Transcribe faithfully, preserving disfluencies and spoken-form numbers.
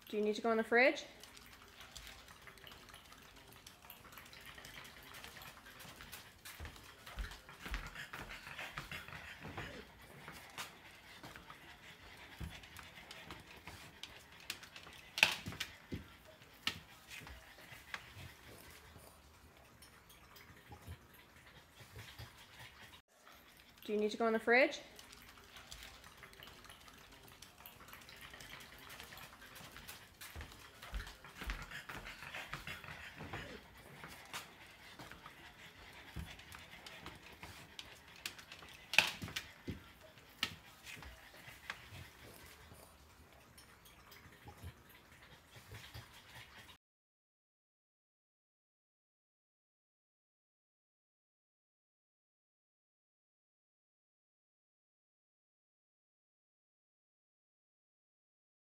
Do you need to go in the fridge? Do you need to go in the fridge?